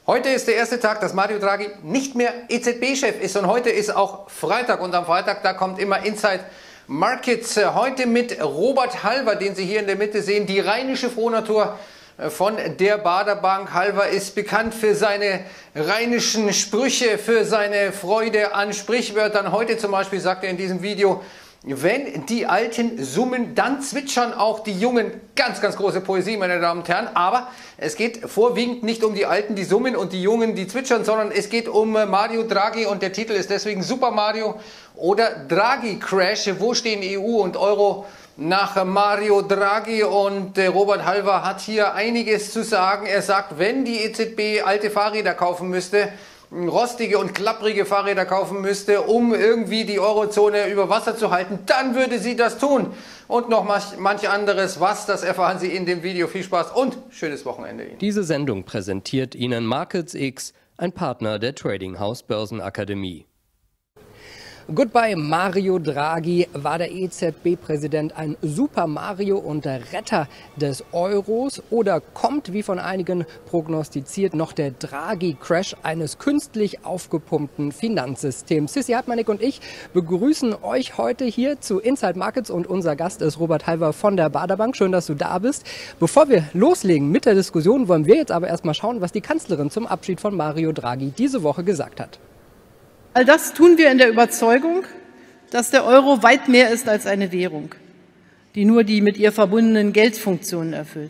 Heute ist der erste Tag, dass Mario Draghi nicht mehr EZB-Chef ist und heute ist auch Freitag und am Freitag, da kommt immer Inside Markets. Heute mit Robert Halver, den Sie hier in der Mitte sehen, die rheinische Frohnatur von der Baader Bank. Halver ist bekannt für seine rheinischen Sprüche, für seine Freude an Sprichwörtern. Heute zum Beispiel sagt er in diesem Video: Wenn die Alten summen, dann zwitschern auch die Jungen. Ganz, ganz große Poesie, meine Damen und Herren. Aber es geht vorwiegend nicht um die Alten, die summen, und die Jungen, die zwitschern, sondern es geht um Mario Draghi. Und der Titel ist deswegen Super Mario oder Draghi Crash. Wo stehen EU und Euro nach Mario Draghi? Und Robert Halver hat hier einiges zu sagen. Er sagt, wenn die EZB alte Fahrräder kaufen müsste, rostige und klapprige Fahrräder kaufen müsste, um irgendwie die Eurozone über Wasser zu halten, dann würde sie das tun. Und noch manch anderes. Was, das erfahren Sie in dem Video. Viel Spaß und schönes Wochenende Ihnen. Diese Sendung präsentiert Ihnen MarketsX, ein Partner der Trading House Börsenakademie. Goodbye Mario Draghi. War der EZB-Präsident ein Super Mario und der Retter des Euros? Oder kommt, wie von einigen prognostiziert, noch der Draghi-Crash eines künstlich aufgepumpten Finanzsystems? Sissi Hartmannek und ich begrüßen euch heute hier zu Inside Markets und unser Gast ist Robert Halver von der Baader Bank. Schön, dass du da bist. Bevor wir loslegen mit der Diskussion, wollen wir jetzt aber erstmal schauen, was die Kanzlerin zum Abschied von Mario Draghi diese Woche gesagt hat. All das tun wir in der Überzeugung, dass der Euro weit mehr ist als eine Währung, die nur die mit ihr verbundenen Geldfunktionen erfüllt.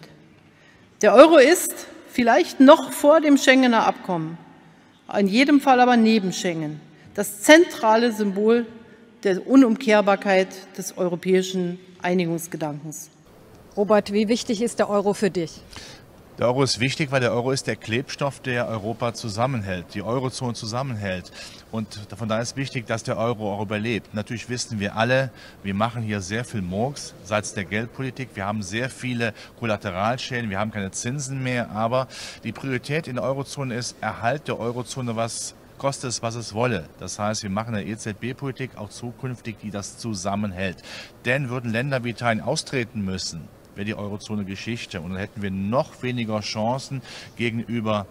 Der Euro ist, vielleicht noch vor dem Schengener Abkommen, in jedem Fall aber neben Schengen, das zentrale Symbol der Unumkehrbarkeit des europäischen Einigungsgedankens. Robert, wie wichtig ist der Euro für dich? Der Euro ist wichtig, weil der Euro ist der Klebstoff, der Europa zusammenhält, die Eurozone zusammenhält. Und von daher ist wichtig, dass der Euro auch überlebt. Natürlich wissen wir alle, wir machen hier sehr viel Murks seitens der Geldpolitik. Wir haben sehr viele Kollateralschäden, wir haben keine Zinsen mehr. Aber die Priorität in der Eurozone ist Erhalt der Eurozone, was koste es, was es wolle. Das heißt, wir machen eine EZB-Politik auch zukünftig, die das zusammenhält. Denn würden Länder wie Italien austreten müssen, wäre die Eurozone Geschichte. Und dann hätten wir noch weniger Chancen gegenüber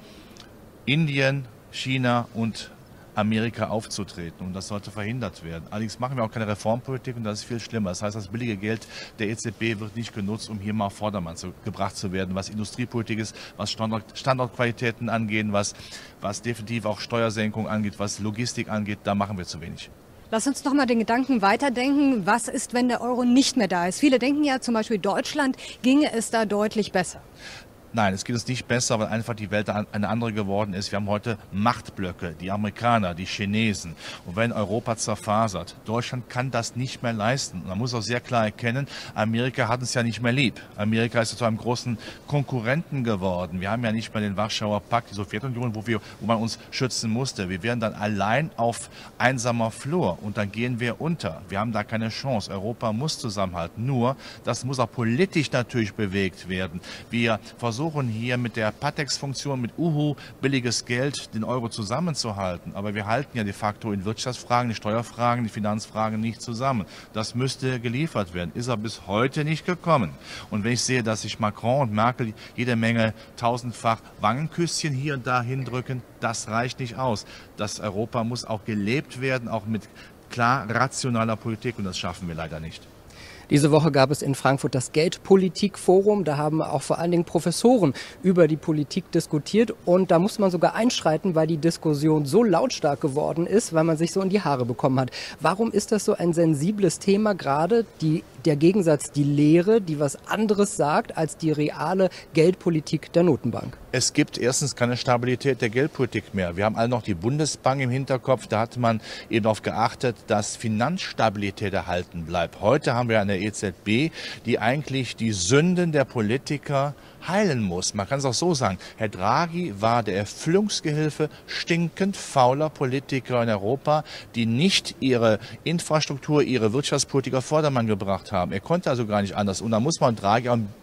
Indien, China und Amerika aufzutreten. Und das sollte verhindert werden. Allerdings machen wir auch keine Reformpolitik und das ist viel schlimmer. Das heißt, das billige Geld der EZB wird nicht genutzt, um hier mal auf Vordermann gebracht zu werden, was Industriepolitik ist, was Standortqualitäten angeht, was definitiv auch Steuersenkung angeht, was Logistik angeht. Da machen wir zu wenig. Lass uns noch mal den Gedanken weiterdenken. Was ist, wenn der Euro nicht mehr da ist? Viele denken ja, zum Beispiel Deutschland ginge es da deutlich besser. Nein, es geht uns nicht besser, weil einfach die Welt eine andere geworden ist. Wir haben heute Machtblöcke, die Amerikaner, die Chinesen. Und wenn Europa zerfasert, Deutschland kann das nicht mehr leisten. Und man muss auch sehr klar erkennen, Amerika hat uns ja nicht mehr lieb. Amerika ist zu einem großen Konkurrenten geworden. Wir haben ja nicht mehr den Warschauer Pakt, die Sowjetunion, wo man uns schützen musste. Wir wären dann allein auf einsamer Flur und dann gehen wir unter. Wir haben da keine Chance. Europa muss zusammenhalten. Nur, das muss auch politisch natürlich bewegt werden. Wir versuchen hier mit der Patex-Funktion, mit billiges Geld, den Euro zusammenzuhalten. Aber wir halten ja de facto in Wirtschaftsfragen, die Steuerfragen, die Finanzfragen nicht zusammen. Das müsste geliefert werden. Ist aber bis heute nicht gekommen. Und wenn ich sehe, dass sich Macron und Merkel jede Menge tausendfach Wangenküsschen hier und da hindrücken, das reicht nicht aus. Das Europa muss auch gelebt werden, auch mit klar rationaler Politik. Und das schaffen wir leider nicht. Diese Woche gab es in Frankfurt das Geldpolitikforum. Da haben auch vor allen Dingen Professoren über die Politik diskutiert. Und da musste man sogar einschreiten, weil die Diskussion so lautstark geworden ist, weil man sich so in die Haare bekommen hat. Warum ist das so ein sensibles Thema, gerade der Gegensatz, die Lehre, die was anderes sagt als die reale Geldpolitik der Notenbank? Es gibt erstens keine Stabilität der Geldpolitik mehr. Wir haben alle noch die Bundesbank im Hinterkopf. Da hat man eben darauf geachtet, dass Finanzstabilität erhalten bleibt. Heute haben wir eine EZB, die eigentlich die Sünden der Politiker heilen muss. Man kann es auch so sagen. Herr Draghi war der Erfüllungsgehilfe stinkend fauler Politiker in Europa, die nicht ihre Infrastruktur, ihre Wirtschaftspolitik auf Vordermann gebracht haben. Er konnte also gar nicht anders. Und da muss man Draghi auch ein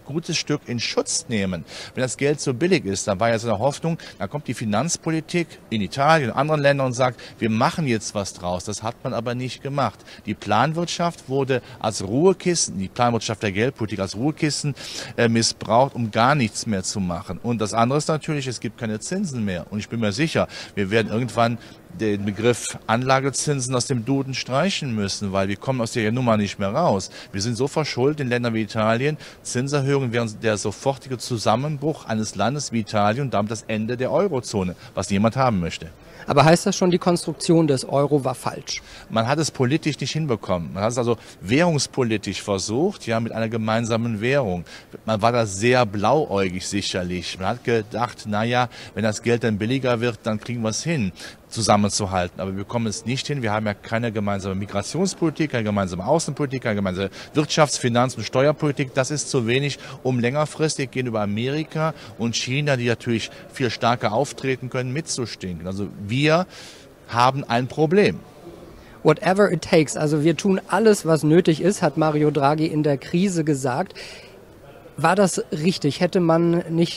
gutes Stück in Schutz nehmen. Wenn das Geld so billig ist, dann war ja so eine Hoffnung, dann kommt die Finanzpolitik in Italien und anderen Ländern und sagt, wir machen jetzt was draus. Das hat man aber nicht gemacht. Die Planwirtschaft wurde als Ruhekissen, die Planwirtschaft der Geldpolitik als Ruhekissen missbraucht, um gar nichts mehr zu machen. Und das andere ist natürlich, es gibt keine Zinsen mehr. Und ich bin mir sicher, wir werden irgendwann den Begriff Anlagezinsen aus dem Duden streichen müssen, weil wir kommen aus der Nummer nicht mehr raus. Wir sind so verschuldet in Ländern wie Italien. Zinserhöhungen wären der sofortige Zusammenbruch eines Landes wie Italien und damit das Ende der Eurozone, was niemand haben möchte. Aber heißt das schon, die Konstruktion des Euro war falsch? Man hat es politisch nicht hinbekommen. Man hat es also währungspolitisch versucht, ja, mit einer gemeinsamen Währung. Man war da sehr blauäugig sicherlich. Man hat gedacht, naja, wenn das Geld dann billiger wird, dann kriegen wir es hin, zusammenzuhalten. Aber wir bekommen es nicht hin. Wir haben ja keine gemeinsame Migrationspolitik, keine gemeinsame Außenpolitik, keine gemeinsame Wirtschafts-, Finanz- und Steuerpolitik. Das ist zu wenig, um längerfristig gegenüber Amerika und China, die natürlich viel stärker auftreten können, mitzustinken. Also wir haben ein Problem. Whatever it takes, also wir tun alles, was nötig ist, hat Mario Draghi in der Krise gesagt. War das richtig? Hätte man nicht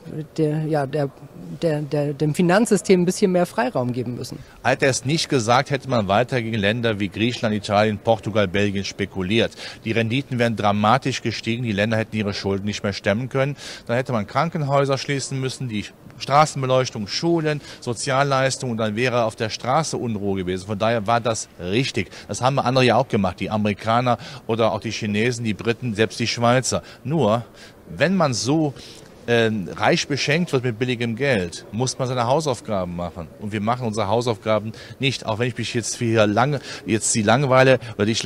dem Finanzsystem ein bisschen mehr Freiraum geben müssen? Hätte er es nicht gesagt, hätte man weiter gegen Länder wie Griechenland, Italien, Portugal, Belgien spekuliert. Die Renditen wären dramatisch gestiegen, die Länder hätten ihre Schulden nicht mehr stemmen können. Dann hätte man Krankenhäuser schließen müssen, die Straßenbeleuchtung, Schulen, Sozialleistungen, und dann wäre auf der Straße Unruhe gewesen. Von daher war das richtig. Das haben andere ja auch gemacht, die Amerikaner oder auch die Chinesen, die Briten, selbst die Schweizer. Nur, wenn man so reich beschenkt wird mit billigem Geld, muss man seine Hausaufgaben machen. Und wir machen unsere Hausaufgaben nicht. Auch wenn ich mich jetzt dich langweile,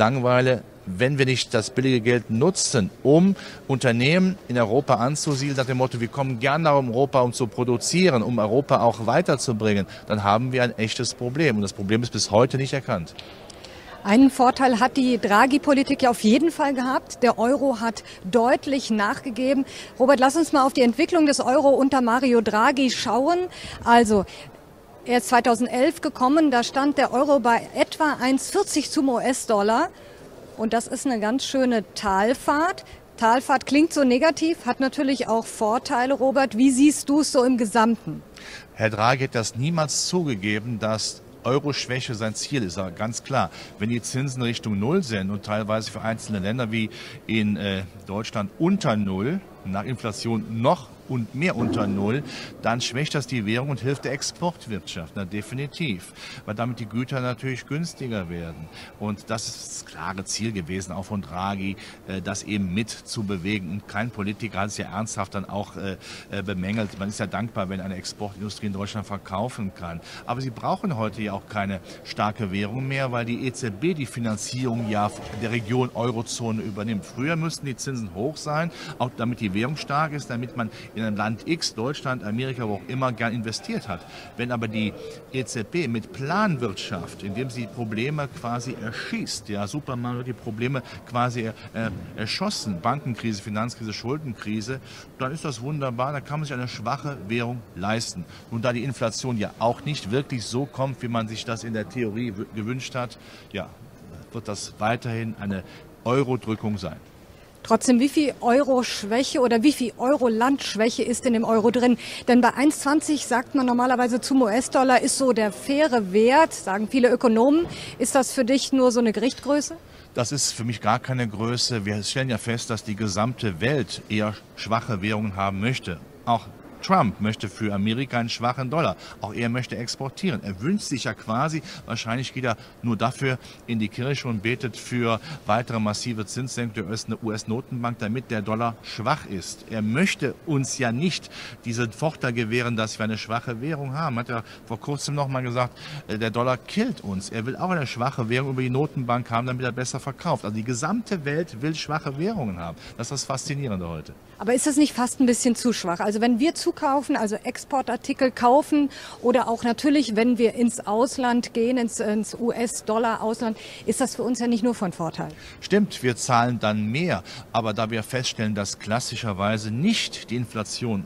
wenn wir nicht das billige Geld nutzen, um Unternehmen in Europa anzusiedeln, nach dem Motto, wir kommen gern nach Europa, um zu produzieren, um Europa auch weiterzubringen, dann haben wir ein echtes Problem. Und das Problem ist bis heute nicht erkannt. Einen Vorteil hat die Draghi-Politik ja auf jeden Fall gehabt. Der Euro hat deutlich nachgegeben. Robert, lass uns mal auf die Entwicklung des Euro unter Mario Draghi schauen. Also, er ist 2011 gekommen, da stand der Euro bei etwa 1,40 zum US-Dollar. Und das ist eine ganz schöne Talfahrt. Talfahrt klingt so negativ, hat natürlich auch Vorteile. Robert, wie siehst du es so im Gesamten? Herr Draghi hat das niemals zugegeben, dass Euro-Schwäche sein Ziel ist, aber ganz klar, wenn die Zinsen Richtung Null sind und teilweise für einzelne Länder wie in Deutschland unter Null, nach Inflation noch und mehr unter Null, dann schwächt das die Währung und hilft der Exportwirtschaft. Na, definitiv, weil damit die Güter natürlich günstiger werden. Und das ist das klare Ziel gewesen, auch von Draghi, das eben mit zu bewegen. Und kein Politiker hat es ja ernsthaft dann auch bemängelt. Man ist ja dankbar, wenn eine Exportindustrie in Deutschland verkaufen kann. Aber sie brauchen heute ja auch keine starke Währung mehr, weil die EZB die Finanzierung ja der Region Eurozone übernimmt. Früher müssten die Zinsen hoch sein, auch damit die Währung stark ist, damit man in ein Land X, Deutschland, Amerika, wo auch immer, gern investiert hat. Wenn aber die EZB mit Planwirtschaft, indem sie die Probleme quasi erschießt, ja, Superman hat die Probleme quasi erschossen, Bankenkrise, Finanzkrise, Schuldenkrise, dann ist das wunderbar, da kann man sich eine schwache Währung leisten. Und da die Inflation ja auch nicht wirklich so kommt, wie man sich das in der Theorie gewünscht hat, ja, wird das weiterhin eine Euro-Drückung sein. Trotzdem, wie viel Euro-Schwäche oder wie viel Euro-Land-Schwäche ist in dem Euro drin? Denn bei 1,20 sagt man normalerweise zum US-Dollar ist so der faire Wert, sagen viele Ökonomen. Ist das für dich nur so eine Gerichtgröße? Das ist für mich gar keine Größe. Wir stellen ja fest, dass die gesamte Welt eher schwache Währungen haben möchte. Auch Trump möchte für Amerika einen schwachen Dollar. Auch er möchte exportieren. Er wünscht sich ja quasi, wahrscheinlich geht er nur dafür in die Kirche und betet für weitere massive Zinssenkungen der US-Notenbank, damit der Dollar schwach ist. Er möchte uns ja nicht diesen Vorteil gewähren, dass wir eine schwache Währung haben. Hat er vor kurzem noch mal gesagt, der Dollar killt uns. Er will auch eine schwache Währung über die Notenbank haben, damit er besser verkauft. Also die gesamte Welt will schwache Währungen haben. Das ist das Faszinierende heute. Aber ist das nicht fast ein bisschen zu schwach? Also wenn wir zukaufen, also Exportartikel kaufen oder auch natürlich, wenn wir ins Ausland gehen, ins US-Dollar-Ausland, ist das für uns ja nicht nur von Vorteil. Stimmt, wir zahlen dann mehr. Aber da wir feststellen, dass klassischerweise nicht die Inflation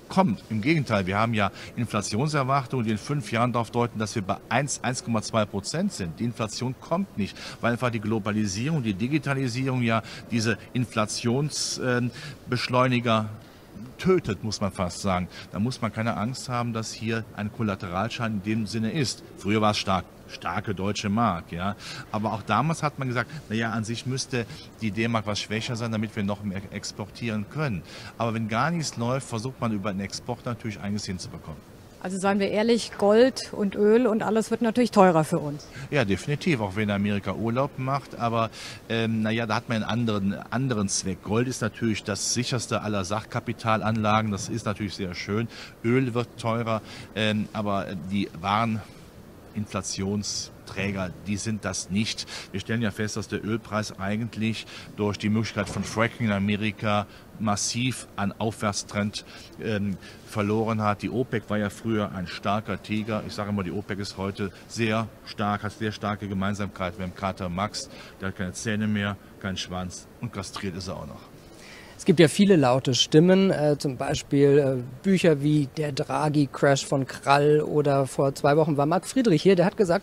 kommt. Im Gegenteil, wir haben ja Inflationserwartungen, die in 5 Jahren darauf deuten, dass wir bei 1,2% sind. Die Inflation kommt nicht, weil einfach die Globalisierung, die Digitalisierung ja diese Inflationsbeschleuniger tötet, muss man fast sagen. Da muss man keine Angst haben, dass hier ein Kollateralschaden in dem Sinne ist. Früher war es starke deutsche Mark, ja. Aber auch damals hat man gesagt, naja, an sich müsste die D-Mark was schwächer sein, damit wir noch mehr exportieren können. Aber wenn gar nichts läuft, versucht man über den Export natürlich einiges hinzubekommen. Also seien wir ehrlich, Gold und Öl und alles wird natürlich teurer für uns. Ja, definitiv, auch wenn Amerika Urlaub macht. Aber naja, da hat man einen anderen Zweck. Gold ist natürlich das sicherste aller Sachkapitalanlagen. Das ist natürlich sehr schön. Öl wird teurer, aber die wahren Inflationsträger, die sind das nicht. Wir stellen ja fest, dass der Ölpreis eigentlich durch die Möglichkeit von Fracking in Amerika massiv an Aufwärtstrend verloren hat. Die OPEC war ja früher ein starker Tiger. Ich sage immer, die OPEC ist heute sehr stark, hat sehr starke Gemeinsamkeit. Wir haben Kater Max, der hat keine Zähne mehr, keinen Schwanz und kastriert ist er auch noch. Es gibt ja viele laute Stimmen, zum Beispiel Bücher wie Der Draghi-Crash von Krall oder vor 2 Wochen war Marc Friedrich hier, der hat gesagt,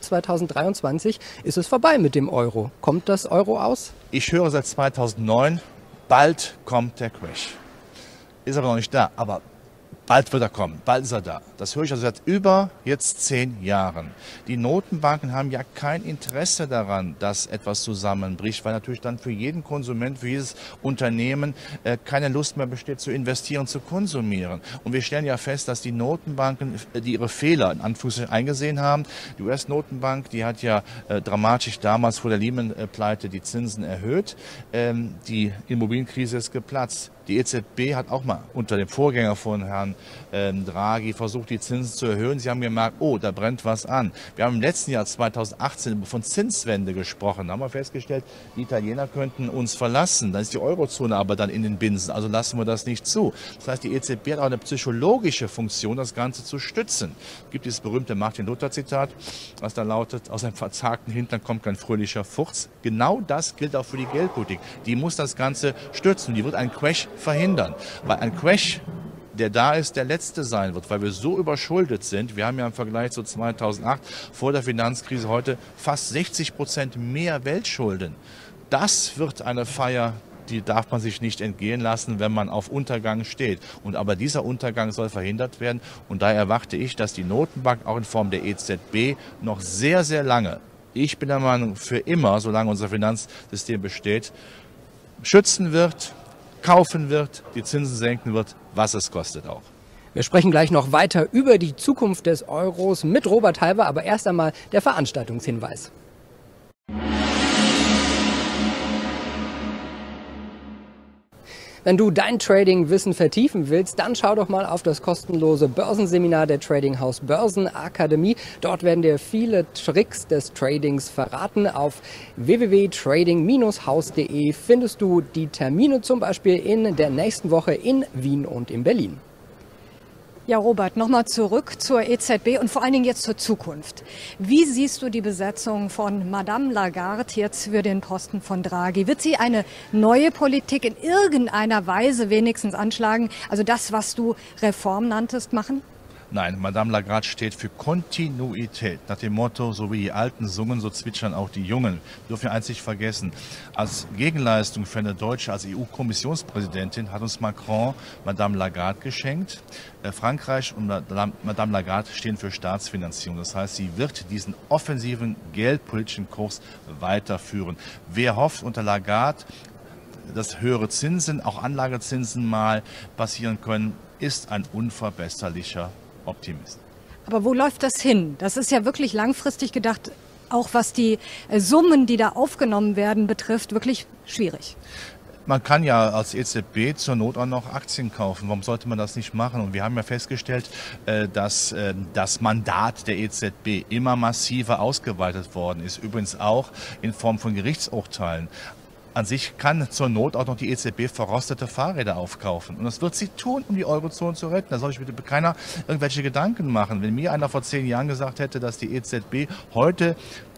2023 ist es vorbei mit dem Euro. Kommt das Euro aus? Ich höre seit 2009, bald kommt der Crash. Ist aber noch nicht da, aber bald wird er kommen, bald ist er da. Das höre ich also seit über jetzt 10 Jahren. Die Notenbanken haben ja kein Interesse daran, dass etwas zusammenbricht, weil natürlich dann für jeden Konsument, für jedes Unternehmen keine Lust mehr besteht zu investieren, zu konsumieren. Und wir stellen ja fest, dass die Notenbanken, die ihre Fehler in Anführungszeichen eingesehen haben, die US-Notenbank, die hat ja dramatisch damals vor der Lehman-Pleite die Zinsen erhöht. Die Immobilienkrise ist geplatzt. Die EZB hat auch mal unter dem Vorgänger von Herrn Draghi versucht, die Zinsen zu erhöhen. Sie haben gemerkt, oh, da brennt was an. Wir haben im letzten Jahr 2018 von Zinswende gesprochen. Da haben wir festgestellt, die Italiener könnten uns verlassen. Dann ist die Eurozone aber dann in den Binsen. Also lassen wir das nicht zu. Das heißt, die EZB hat auch eine psychologische Funktion, das Ganze zu stützen. Es gibt dieses berühmte Martin-Luther-Zitat, was da lautet, aus einem verzagten Hintern kommt kein fröhlicher Furz. Genau das gilt auch für die Geldpolitik. Die muss das Ganze stützen. Die wird einen Crash verhindern. Weil ein Crash, der da ist, der letzte sein wird, weil wir so überschuldet sind. Wir haben ja im Vergleich zu 2008 vor der Finanzkrise heute fast 60% mehr Weltschulden. Das wird eine Feier, die darf man sich nicht entgehen lassen, wenn man auf Untergang steht. Und aber dieser Untergang soll verhindert werden. Und daher erwarte ich, dass die Notenbank auch in Form der EZB noch sehr, sehr lange, ich bin der Meinung, für immer, solange unser Finanzsystem besteht, schützen wird, kaufen wird, die Zinsen senken wird, was es kostet auch. Wir sprechen gleich noch weiter über die Zukunft des Euros mit Robert Halver, aber erst einmal der Veranstaltungshinweis. Wenn du dein Trading-Wissen vertiefen willst, dann schau doch mal auf das kostenlose Börsenseminar der Trading House Börsenakademie. Dort werden dir viele Tricks des Tradings verraten. Auf www.trading-haus.de findest du die Termine, zum Beispiel in der nächsten Woche in Wien und in Berlin. Ja, Robert, nochmal zurück zur EZB und vor allen Dingen jetzt zur Zukunft. Wie siehst du die Besetzung von Madame Lagarde jetzt für den Posten von Draghi? Wird sie eine neue Politik in irgendeiner Weise wenigstens anschlagen? Also das, was du Reform nanntest, machen? Nein, Madame Lagarde steht für Kontinuität. Nach dem Motto, so wie die Alten sungen, so zwitschern auch die Jungen. Wir dürfen eins nicht vergessen. Als Gegenleistung für eine Deutsche, als EU-Kommissionspräsidentin, hat uns Macron Madame Lagarde geschenkt. Frankreich und Madame Lagarde stehen für Staatsfinanzierung. Das heißt, sie wird diesen offensiven geldpolitischen Kurs weiterführen. Wer hofft unter Lagarde, dass höhere Zinsen, auch Anlagezinsen mal passieren können, ist ein unverbesserlicher Optimist. Aber wo läuft das hin? Das ist ja wirklich langfristig gedacht, auch was die Summen, die da aufgenommen werden, betrifft, wirklich schwierig. Man kann ja als EZB zur Not auch noch Aktien kaufen. Warum sollte man das nicht machen? Und wir haben ja festgestellt, dass das Mandat der EZB immer massiver ausgeweitet worden ist. Übrigens auch in Form von Gerichtsurteilen. An sich kann zur Not auch noch die EZB verrostete Fahrräder aufkaufen. Und das wird sie tun, um die Eurozone zu retten. Da soll sich bitte keiner irgendwelche Gedanken machen. Wenn mir einer vor 10 Jahren gesagt hätte, dass die EZB heute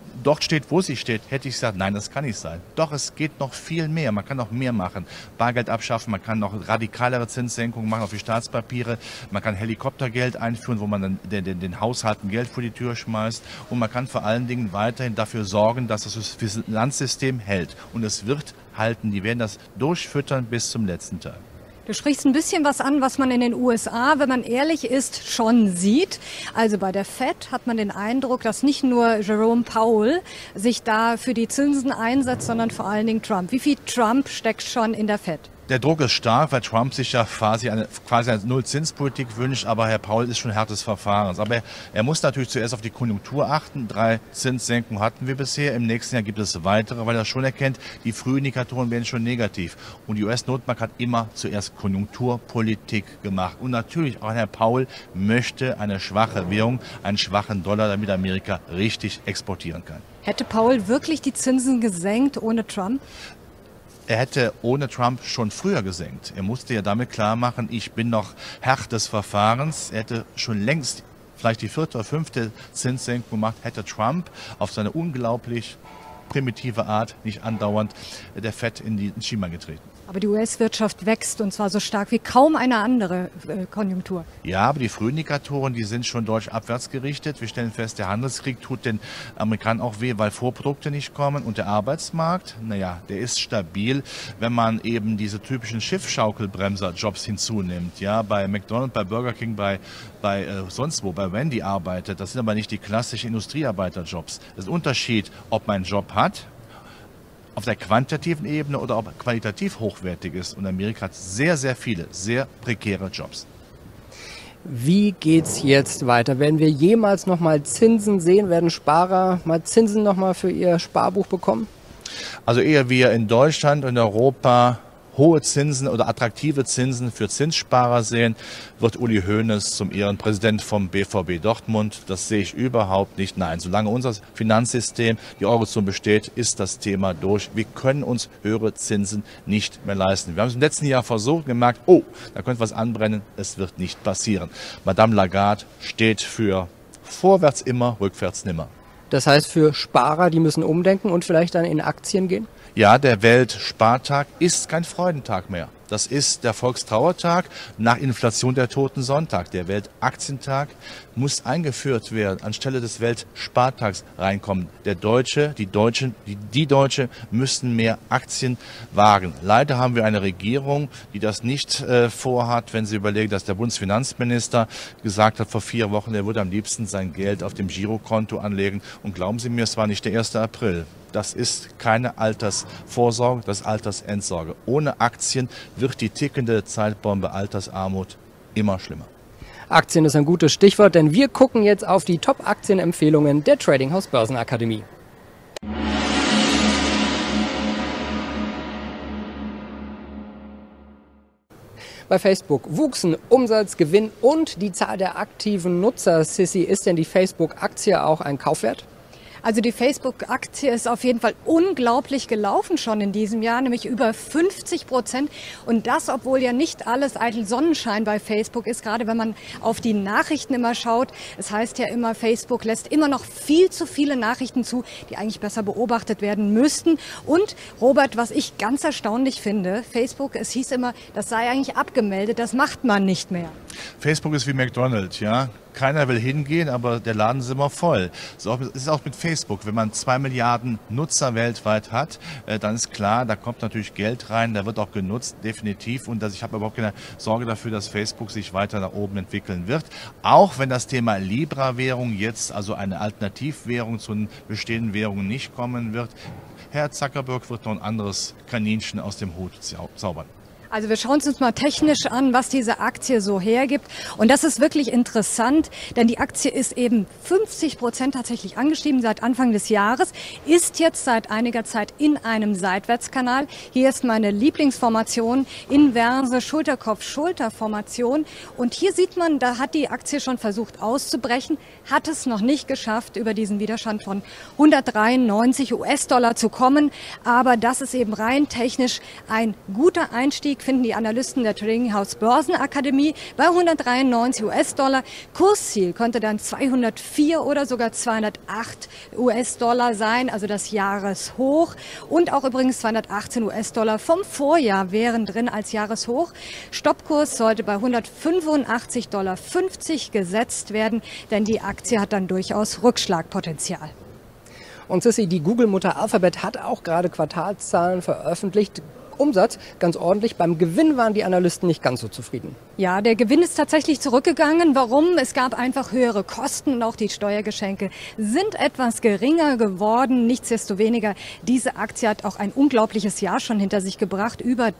dort steht, wo sie steht, hätte ich gesagt, nein, das kann nicht sein. Doch, es geht noch viel mehr. Man kann noch mehr machen. Bargeld abschaffen, man kann noch radikalere Zinssenkungen machen auf die Staatspapiere. Man kann Helikoptergeld einführen, wo man dann den Haushalten Geld vor die Tür schmeißt. Und man kann vor allen Dingen weiterhin dafür sorgen, dass das Finanzsystem hält. Und es wird halten. Die werden das durchfüttern bis zum letzten Tag. Du sprichst ein bisschen was an, was man in den USA, wenn man ehrlich ist, schon sieht. Also bei der Fed hat man den Eindruck, dass nicht nur Jerome Powell sich da für die Zinsen einsetzt, sondern vor allen Dingen Trump. Wie viel Trump steckt schon in der Fed? Der Druck ist stark, weil Trump sich ja quasi eine Null-Zins-Politik wünscht, aber Herr Powell ist schon Herr des Verfahrens. Aber er muss natürlich zuerst auf die Konjunktur achten. 3 Zinssenkungen hatten wir bisher. Im nächsten Jahr gibt es weitere, weil er schon erkennt, die Frühindikatoren werden schon negativ. Und die US-Notenbank hat immer zuerst Konjunkturpolitik gemacht. Und natürlich auch Herr Powell möchte eine schwache Währung, einen schwachen Dollar, damit Amerika richtig exportieren kann. Hätte Powell wirklich die Zinsen gesenkt ohne Trump? Er hätte ohne Trump schon früher gesenkt. Er musste ja damit klar machen, ich bin noch Herr des Verfahrens. Er hätte schon längst vielleicht die 4. oder 5. Zinssenkung gemacht, hätte Trump auf seine unglaublich primitive Art nicht andauernd der Fed in die Schiemann getreten. Aber die US-Wirtschaft wächst und zwar so stark wie kaum eine andere Konjunktur. Ja, aber die Frühindikatoren, die sind schon deutlich abwärts gerichtet. Wir stellen fest, der Handelskrieg tut den Amerikanern auch weh, weil Vorprodukte nicht kommen. Und der Arbeitsmarkt, naja, der ist stabil, wenn man eben diese typischen Schiffschaukelbremser-Jobs hinzunimmt. Ja, bei McDonald's, bei Burger King, bei sonst wo, bei Wendy arbeitet. Das sind aber nicht die klassischen Industriearbeiterjobs. Das ist ein Unterschied, ob man einen Job hat, auf der quantitativen Ebene oder ob er qualitativ hochwertig ist. Und Amerika hat sehr, sehr viele, sehr prekäre Jobs. Wie geht's jetzt weiter? Werden wir jemals noch mal Zinsen sehen? Werden Sparer mal Zinsen noch mal für ihr Sparbuch bekommen? Also ehe wir in Deutschland und Europa hohe Zinsen oder attraktive Zinsen für Zinssparer sehen, wird Uli Hoeneß zum Ehrenpräsident vom BVB Dortmund. Das sehe ich überhaupt nicht. Nein, solange unser Finanzsystem, die Eurozone besteht, ist das Thema durch. Wir können uns höhere Zinsen nicht mehr leisten. Wir haben es im letzten Jahr versucht, gemerkt, oh, da könnte was anbrennen. Es wird nicht passieren. Madame Lagarde steht für vorwärts immer, rückwärts nimmer. Das heißt für Sparer, die müssen umdenken und vielleicht dann in Aktien gehen? Ja, der Weltspartag ist kein Freudentag mehr. Das ist der Volkstrauertag, nach Inflation der Toten Sonntag. Der Weltaktientag muss eingeführt werden, anstelle des Weltspartags reinkommen. Der Deutsche, die Deutschen müssen mehr Aktien wagen. Leider haben wir eine Regierung, die das nicht vorhat, wenn Sie überlegen, dass der Bundesfinanzminister gesagt hat vor 4 Wochen, er würde am liebsten sein Geld auf dem Girokonto anlegen. Und glauben Sie mir, es war nicht der 1. April. Das ist keine Altersvorsorge, das ist Altersentsorge. Ohne Aktien wird die tickende Zeitbombe Altersarmut immer schlimmer. Aktien ist ein gutes Stichwort, denn wir gucken jetzt auf die Top-Aktienempfehlungen der Trading House Börsenakademie. Bei Facebook wuchsen Umsatz, Gewinn und die Zahl der aktiven Nutzer. Sissi, ist denn die Facebook-Aktie auch ein Kaufwert? Also die Facebook-Aktie ist auf jeden Fall unglaublich gelaufen schon in diesem Jahr, nämlich über 50%. Und das, obwohl ja nicht alles eitel Sonnenschein bei Facebook ist, gerade wenn man auf die Nachrichten immer schaut. Es heißt ja immer, Facebook lässt immer noch viel zu viele Nachrichten zu, die eigentlich besser beobachtet werden müssten. Und Robert, was ich ganz erstaunlich finde, Facebook, es hieß immer, das sei eigentlich abgemeldet, das macht man nicht mehr. Facebook ist wie McDonald's, ja. Keiner will hingehen, aber der Laden ist immer voll. Es ist auch mit Facebook. Wenn man 2 Milliarden Nutzer weltweit hat, dann ist klar, da kommt natürlich Geld rein, da wird auch genutzt, definitiv. Und ich habe überhaupt keine Sorge dafür, dass Facebook sich weiter nach oben entwickeln wird. Auch wenn das Thema Libra-Währung jetzt, also eine Alternativwährung zu den bestehenden Währungen, nicht kommen wird. Herr Zuckerberg wird noch ein anderes Kaninchen aus dem Hut zaubern. Also wir schauen uns mal technisch an, was diese Aktie so hergibt. Und das ist wirklich interessant, denn die Aktie ist eben 50% tatsächlich angestiegen seit Anfang des Jahres, ist jetzt seit einiger Zeit in einem Seitwärtskanal. Hier ist meine Lieblingsformation, inverse Schulterkopf-Schulter-Formation. Und hier sieht man, da hat die Aktie schon versucht auszubrechen, hat es noch nicht geschafft, über diesen Widerstand von 193 US-Dollar zu kommen. Aber das ist eben rein technisch ein guter Einstieg Einstieg finden die Analysten der Trading House Börsenakademie bei 193 US-Dollar. Kursziel könnte dann 204 oder sogar 208 US-Dollar sein, also das Jahreshoch. Und auch übrigens 218 US-Dollar vom Vorjahr wären drin als Jahreshoch. Stoppkurs sollte bei 185,50 Dollar gesetzt werden, denn die Aktie hat dann durchaus Rückschlagpotenzial. Und Sissi, die Google-Mutter Alphabet hat auch gerade Quartalszahlen veröffentlicht. Umsatz ganz ordentlich. Beim Gewinn waren die Analysten nicht ganz so zufrieden. Ja, der Gewinn ist tatsächlich zurückgegangen. Warum? Es gab einfach höhere Kosten und auch die Steuergeschenke sind etwas geringer geworden. Nichtsdestoweniger, diese Aktie hat auch ein unglaubliches Jahr schon hinter sich gebracht. Über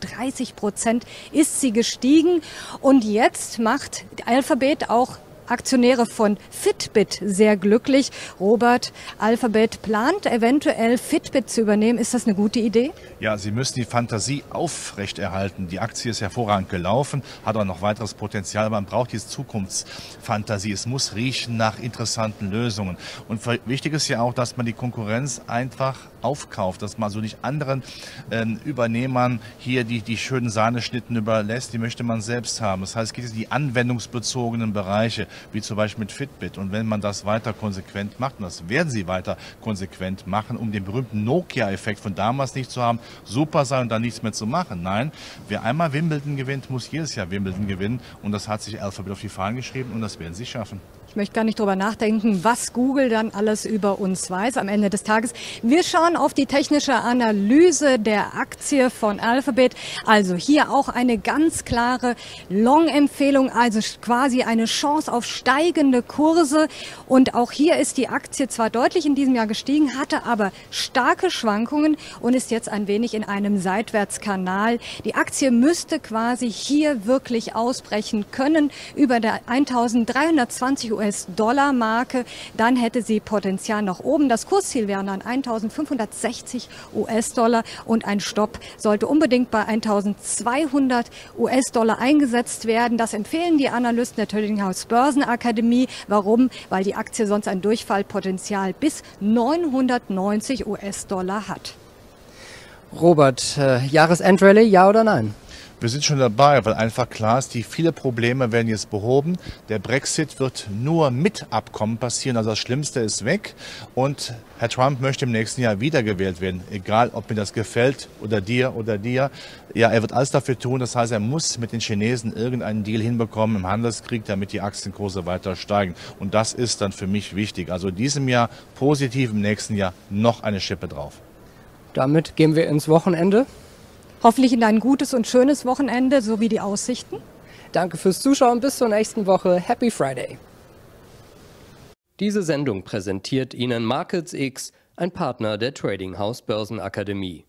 30% ist sie gestiegen. Und jetzt macht Alphabet auch Aktionäre von Fitbit sehr glücklich. Robert, Alphabet plant eventuell Fitbit zu übernehmen. Ist das eine gute Idee? Ja, sie müssen die Fantasie aufrechterhalten. Die Aktie ist hervorragend gelaufen, hat auch noch weiteres Potenzial. Aber man braucht diese Zukunftsfantasie. Es muss riechen nach interessanten Lösungen. Und wichtig ist ja auch, dass man die Konkurrenz einfach aufkauft, dass man so nicht anderen Übernehmern hier die schönen Sahneschnitten überlässt. Die möchte man selbst haben. Das heißt, es geht in die anwendungsbezogenen Bereiche, wie zum Beispiel mit Fitbit. Und wenn man das weiter konsequent macht, und das werden sie weiter konsequent machen, um den berühmten Nokia-Effekt von damals nicht zu haben, super sein und dann nichts mehr zu machen. Nein, wer einmal Wimbledon gewinnt, muss jedes Jahr Wimbledon gewinnen. Und das hat sich Alphabet auf die Fahnen geschrieben und das werden sie schaffen. Ich möchte gar nicht drüber nachdenken, was Google dann alles über uns weiß am Ende des Tages. Wir schauen auf die technische Analyse der Aktie von Alphabet. Also hier auch eine ganz klare Long-Empfehlung, also quasi eine Chance auf steigende Kurse. Und auch hier ist die Aktie zwar deutlich in diesem Jahr gestiegen, hatte aber starke Schwankungen und ist jetzt ein wenig in einem Seitwärtskanal. Die Aktie müsste quasi hier wirklich ausbrechen können über der 1320 US-Dollar-Marke, dann hätte sie Potenzial nach oben. Das Kursziel wären dann 1.560 US-Dollar und ein Stopp sollte unbedingt bei 1.200 US-Dollar eingesetzt werden. Das empfehlen die Analysten der Trading House Börsenakademie. Warum? Weil die Aktie sonst ein Durchfallpotenzial bis 990 US-Dollar hat. Robert, Jahresendrallye, ja oder nein? Wir sind schon dabei, weil einfach klar ist, die viele Probleme werden jetzt behoben. Der Brexit wird nur mit Abkommen passieren, also das Schlimmste ist weg. Und Herr Trump möchte im nächsten Jahr wiedergewählt werden, egal ob mir das gefällt oder dir oder dir. Ja, er wird alles dafür tun, das heißt, er muss mit den Chinesen irgendeinen Deal hinbekommen im Handelskrieg, damit die Aktienkurse weiter steigen. Und das ist dann für mich wichtig. Also in diesem Jahr positiv, im nächsten Jahr noch eine Schippe drauf. Damit gehen wir ins Wochenende. Hoffentlich in ein gutes und schönes Wochenende, sowie die Aussichten. Danke fürs Zuschauen, bis zur nächsten Woche. Happy Friday! Diese Sendung präsentiert Ihnen MarketsX, ein Partner der Trading House Börsenakademie.